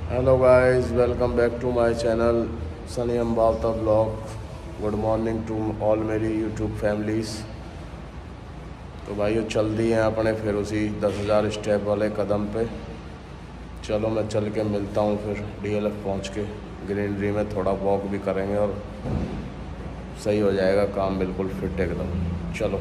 Hello guys, welcome back to my channel Sunny Ambawata blog. Good morning to all मेरी YouTube families. तो भाइयों चल दिए हैं अपने फिर उसी 10,000 स्टेप वाले कदम पे। चलो मैं चल के मिलता हूँ फिर DLF पहुँच के। ग्रीनरी में थोड़ा वॉक भी करेंगे और सही हो जाएगा काम, बिल्कुल फिट एकदम। चलो।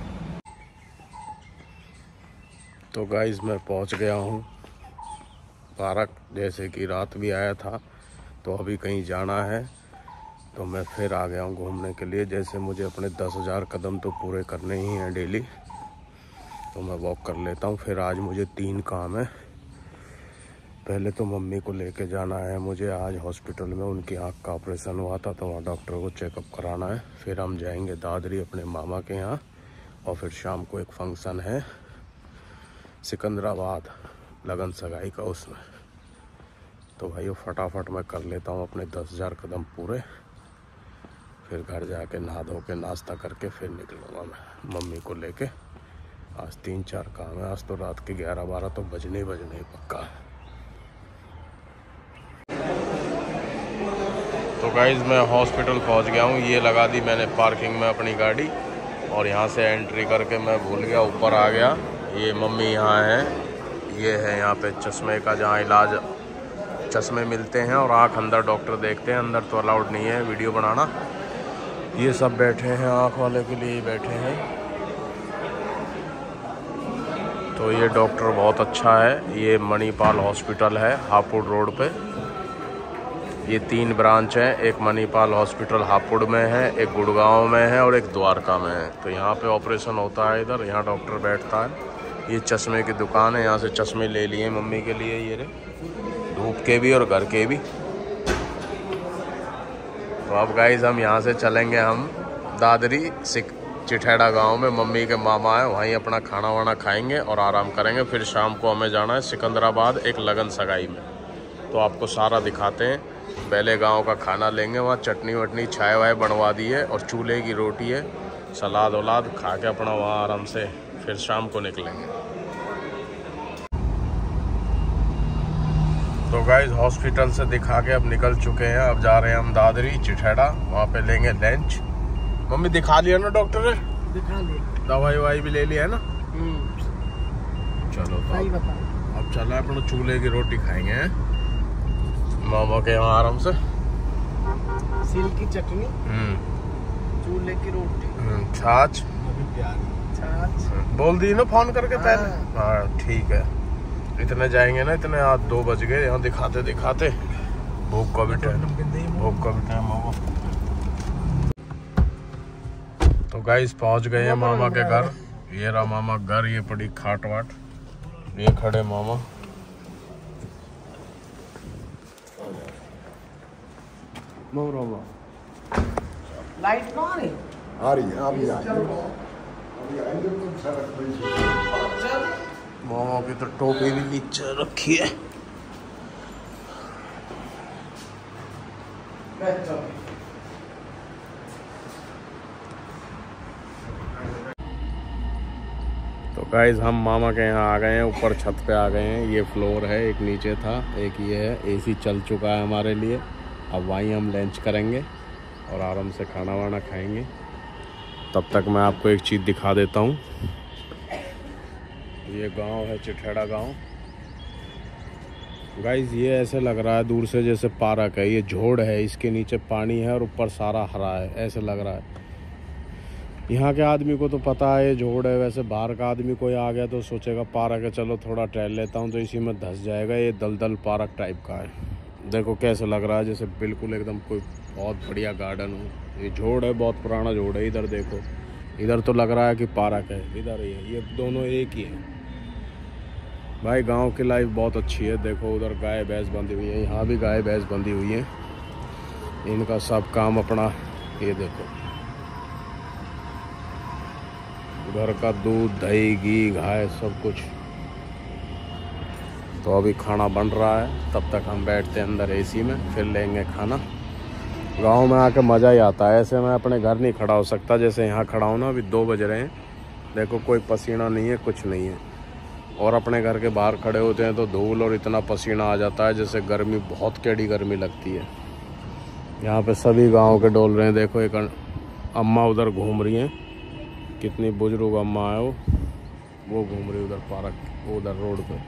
तो गाइस मैं पहुँच गया हूँ पार्क। जैसे कि रात भी आया था तो अभी कहीं जाना है तो मैं फिर आ गया हूँ घूमने के लिए। जैसे मुझे अपने 10,000 कदम तो पूरे करने ही हैं डेली, तो मैं वॉक कर लेता हूँ। फिर आज मुझे 3 काम है। पहले तो मम्मी को लेके जाना है मुझे आज हॉस्पिटल में, उनकी आँख का ऑपरेशन हुआ था तो वहाँ डॉक्टर को चेकअप कराना है। फिर हम जाएंगे दादरी अपने मामा के यहाँ, और फिर शाम को एक फंक्शन है सिकंदराबाद लगन सगाई का, उसमें। तो भाई फटाफट मैं कर लेता हूँ अपने 10,000 कदम पूरे। फिर घर जाके नहा धो के नाश्ता करके फिर निकलूँगा मैं मम्मी को लेके। आज 3-4 काम है। आज तो रात के 11-12 तो बजने ही पक्का है। तो गाइज़ मैं हॉस्पिटल पहुँच गया हूँ। ये लगा दी मैंने पार्किंग में अपनी गाड़ी, और यहाँ से एंट्री करके मैं भूल गया, ऊपर आ गया। ये मम्मी यहाँ है। ये है यहाँ पे चश्मे का, जहाँ इलाज चश्मे मिलते हैं और आँख अंदर डॉक्टर देखते हैं। अंदर तो अलाउड नहीं है वीडियो बनाना। ये सब बैठे हैं, आँख वाले के लिए ही बैठे हैं। तो ये डॉक्टर बहुत अच्छा है। ये मणिपाल हॉस्पिटल है हापुड़ रोड पे। ये 3 ब्रांच हैं, एक मणिपाल हॉस्पिटल हापुड़ में है, एक गुड़गांव में है और एक द्वारका में है। तो यहाँ पे ऑपरेशन होता है इधर, यहाँ डॉक्टर बैठता है। ये चश्मे की दुकान है, यहाँ से चश्मे ले लिए मम्मी के लिए, ये धूप के भी और घर के भी। तो अब गाइज हम यहाँ से चलेंगे हम दादरी चिठैड़ा गांव में। मम्मी के मामा है, वहीं अपना खाना वाना खाएंगे और आराम करेंगे। फिर शाम को हमें जाना है सिकंदराबाद एक लगन सगाई में, तो आपको सारा दिखाते हैं। पहले गांव का खाना लेंगे, वहाँ चटनी वटनी चाय वाय बनवा दी है और चूल्हे की रोटी है, सलाद वलाद खा के अपना वहाँ आराम से फिर शाम को निकलेंगे। तो गाइज हॉस्पिटल से दिखा के अब निकल चुके हैं। अब जा रहे हैं हम दादरी चिठैड़ा, वहाँ पे लेंगे लंच। मम्मी दिखा लिया ना डॉक्टर ने? दिखा लिया। दवाई ववाई भी ले लिया है ना? चलो तो अब चला है अपना चूल्हे की रोटी खाएंगे मामा के यहाँ आराम से। सिल की चटनी, चूल्हे की रोटी, छाछ। छाछ बोल दी ना फोन करके पहले? हाँ ठीक है। इतने जाएंगे ना, इतने आज 2 बज गए यहाँ दिखाते दिखाते। भूख का भी टाइम होगा। तो गाइस पहुंच गए हैं मामा के घर। ये रहा मामा घर, ये पड़ी खाट वाट, ये खड़े मामा। लाइट कौन है? आ रही है अभी मामा की तो टोपी भी नीचे रखी है। तो गाइज हम मामा के यहाँ आ गए हैं, ऊपर छत पे आ गए हैं। ये फ्लोर है, एक नीचे था, एक ये है। AC चल चुका है हमारे लिए। अब वहीं हम लंच करेंगे और आराम से खाना वाना खाएंगे। तब तक मैं आपको एक चीज़ दिखा देता हूँ। ये गांव है चिठैड़ा गांव। गाइज ये ऐसे लग रहा है दूर से जैसे पार्क है। ये झोड़ है, इसके नीचे पानी है और ऊपर सारा हरा है, ऐसे लग रहा है। यहाँ के आदमी को तो पता है ये झोड़ है, वैसे बाहर का आदमी कोई आ गया तो सोचेगा पार्क है, चलो थोड़ा टहल लेता हूँ, तो इसी में धंस जाएगा। ये दलदल पार्क टाइप का है। देखो कैसे लग रहा है, जैसे बिल्कुल एकदम कोई बहुत बढ़िया गार्डन हो। ये झोड़ है, बहुत पुराना झोड़ है। इधर देखो, इधर तो लग रहा है कि पार्क है, इधर ही है। ये दोनों एक ही है भाई। गांव की लाइफ बहुत अच्छी है। देखो उधर गाय भैंस बंधी हुई है, यहाँ भी गाय भैंस बंधी हुई है। इनका सब काम अपना, ये देखो घर का दूध दही घी गाय सब कुछ। तो अभी खाना बन रहा है, तब तक हम बैठते हैं अंदर AC में, फिर लेंगे खाना। गांव में आके मज़ा ही आता है। ऐसे मैं अपने घर नहीं खड़ा हो सकता जैसे यहाँ खड़ा हूँ ना। अभी 2 बज रहे हैं, देखो कोई पसीना नहीं है, कुछ नहीं है। और अपने घर के बाहर खड़े होते हैं तो धूल और इतना पसीना आ जाता है, जैसे गर्मी, बहुत कैडी गर्मी लगती है। यहाँ पे सभी गांव के डोल रहे हैं। देखो एक अम्मा उधर घूम रही हैं, कितनी बुजुर्ग अम्मा है वो घूम रही उधर पार्क, उधर रोड पे।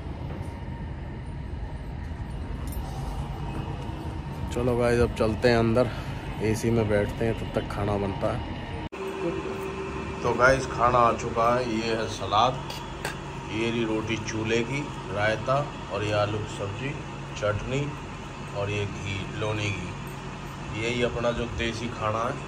चलो गाइस अब चलते हैं अंदर, एसी में बैठते हैं, तब तक खाना बनता है। तो गाइस खाना आ चुका है। ये है सलाद, ये रही रोटी चूल्हे की, रायता, और ये आलू की सब्जी, चटनी, और ये घी, लोनी घी। यही अपना जो देसी खाना है।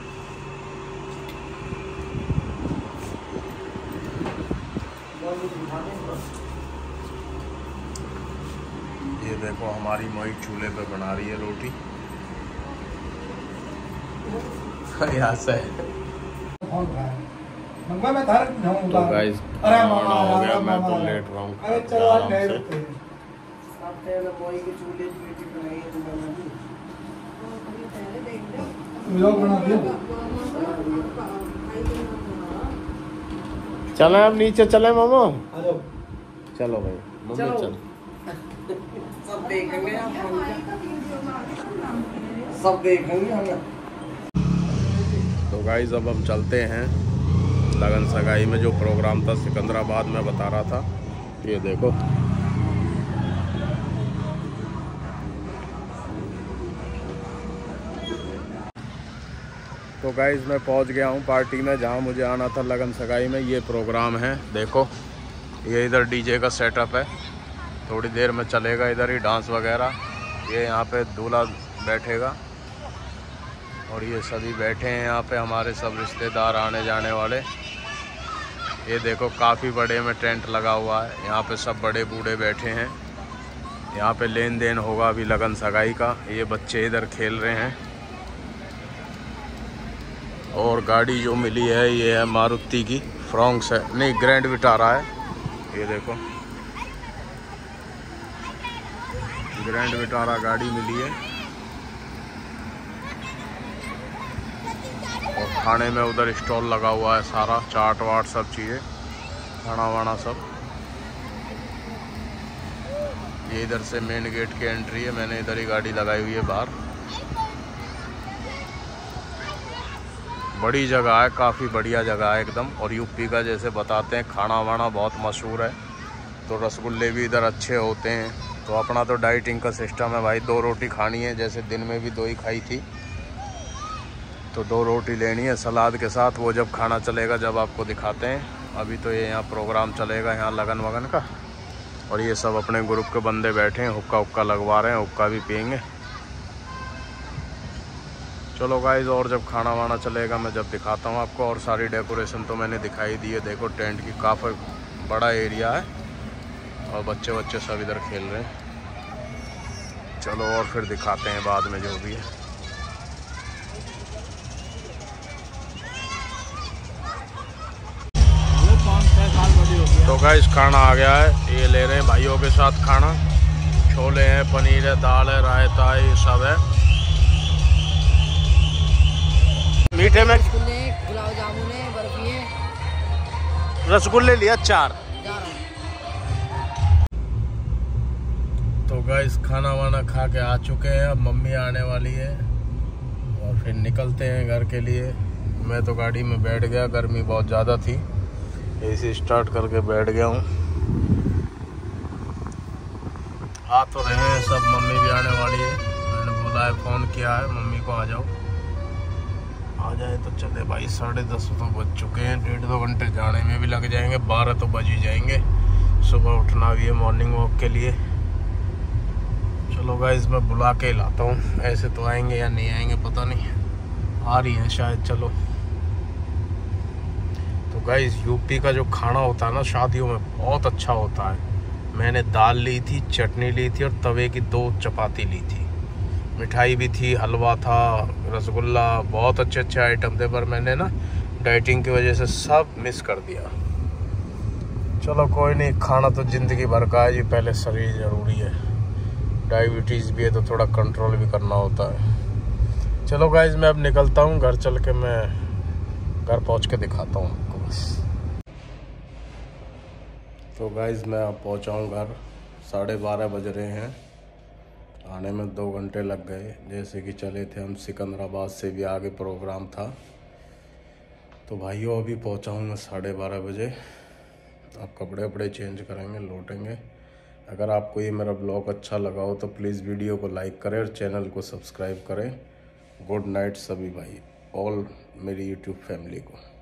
ये देखो हमारी मई चूल्हे पे बना रही है रोटी। यहाँ से तो गाइस खाना हो गया, मैं तो लेट रहा हूँ। चले अब नीचे चले मामा, चलो भाई मम्मी चलो। सब देखेंगे, सब देखेंगे। तो गाइस अब हम चलते हैं लगन सगाई में, जो प्रोग्राम था सिकंदराबाद में बता रहा था। ये देखो तो गाइस मैं पहुंच गया हूं पार्टी में, जहां मुझे आना था लगन सगाई में। ये प्रोग्राम है, देखो ये इधर डीजे का सेटअप है, थोड़ी देर में चलेगा इधर ही डांस वगैरह। ये यहाँ पे दूल्हा बैठेगा और ये सभी बैठे हैं यहाँ पे, हमारे सब रिश्तेदार आने जाने वाले। ये देखो काफ़ी बड़े में टेंट लगा हुआ है, यहाँ पे सब बड़े बूढ़े बैठे हैं। यहाँ पे लेन देन होगा अभी लगन सगाई का। ये बच्चे इधर खेल रहे हैं। और गाड़ी जो मिली है ये है मारुति की, फ्रॉन्क्स है, नहीं ग्रैंड विटारा है। ये देखो ग्रैंड विटारा गाड़ी मिली है। और खाने में उधर स्टॉल लगा हुआ है सारा, चाट वाट सब चीज़ें, खाना वाना सब। ये इधर से मेन गेट की एंट्री है, मैंने इधर ही गाड़ी लगाई हुई है बाहर। बड़ी जगह है, काफ़ी बढ़िया जगह है एकदम। और यूपी का जैसे बताते हैं खाना वाना बहुत मशहूर है, तो रसगुल्ले भी इधर अच्छे होते हैं। तो अपना तो डाइटिंग का सिस्टम है भाई, 2 रोटी खानी है, जैसे दिन में भी 2 ही खाई थी, तो 2 रोटी लेनी है सलाद के साथ। वो जब खाना चलेगा जब आपको दिखाते हैं। अभी तो ये यहाँ प्रोग्राम चलेगा यहाँ लगन वगन का। और ये सब अपने ग्रुप के बंदे बैठे हैं, हुक्का हुक्का लगवा रहे हैं, हुक्का भी पियेंगे। चलो गाइस और जब खाना वाना चलेगा मैं जब दिखाता हूँ आपको। और सारी डेकोरेशन तो मैंने दिखाई दी है, देखो टेंट की काफ़ी बड़ा एरिया है और बच्चे बच्चे सब इधर खेल रहे हैं। चलो और फिर दिखाते हैं बाद में जो भी है। तो गाइस खाना आ गया है, ये ले रहे हैं भाइयों के साथ खाना। छोले हैं, पनीर है, दाल है, रायता है, ये सब है। मीठे में गुलाब जामुन है, बर्फी है, रसगुल्ले लिया 4। तो गाइस खाना वाना खा के आ चुके हैं, अब मम्मी आने वाली है और फिर निकलते हैं घर के लिए। मैं तो गाड़ी में बैठ गया, गर्मी बहुत ज़्यादा थी, एसी स्टार्ट करके बैठ गया हूँ। आ तो रहे हैं सब, मम्मी भी आने वाली है। मैंने बोला है, फ़ोन किया है मम्मी को, आ जाओ। आ जाए तो चले भाई, 10:30 तो बज चुके हैं, 1.5-2 घंटे जाने में भी लग जाएंगे, 12 तो बज ही जाएंगे। सुबह उठना भी है मॉर्निंग वॉक के लिए। चलो गाइस मैं बुला के लाता हूँ, ऐसे तो आएंगे या नहीं आएंगे पता नहीं, आ रही है शायद। चलो तो गाइस यूपी का जो खाना होता है ना शादियों में, बहुत अच्छा होता है। मैंने दाल ली थी, चटनी ली थी और तवे की 2 चपाती ली थी, मिठाई भी थी, हलवा था, रसगुल्ला, बहुत अच्छे अच्छे आइटम थे। पर मैंने ना डाइटिंग की वजह से सब मिस कर दिया। चलो कोई नहीं, खाना तो ज़िंदगी भर का है जी, पहले शरीर ज़रूरी है। डायबिटीज़ भी है तो थोड़ा कंट्रोल भी करना होता है। चलो गाइज मैं अब निकलता हूँ, घर चल के मैं घर पहुँच के दिखाता हूँ आपको बस। तो गाइज़ मैं अब पहुँचा हूँ घर। 12:30 बज रहे हैं। आने में 2 घंटे लग गए। जैसे कि चले थे हम सिकंदराबाद से भी आगे प्रोग्राम था। तो भाइयों अभी पहुँचा हूँ मैं 12:30 बजे। अब कपड़े वपड़े चेंज करेंगे, लौटेंगे। अगर आपको ये मेरा ब्लॉग अच्छा लगा हो तो प्लीज़ वीडियो को लाइक करें और चैनल को सब्सक्राइब करें। गुड नाइट सभी भाई, ऑल मेरी यूट्यूब फैमिली को।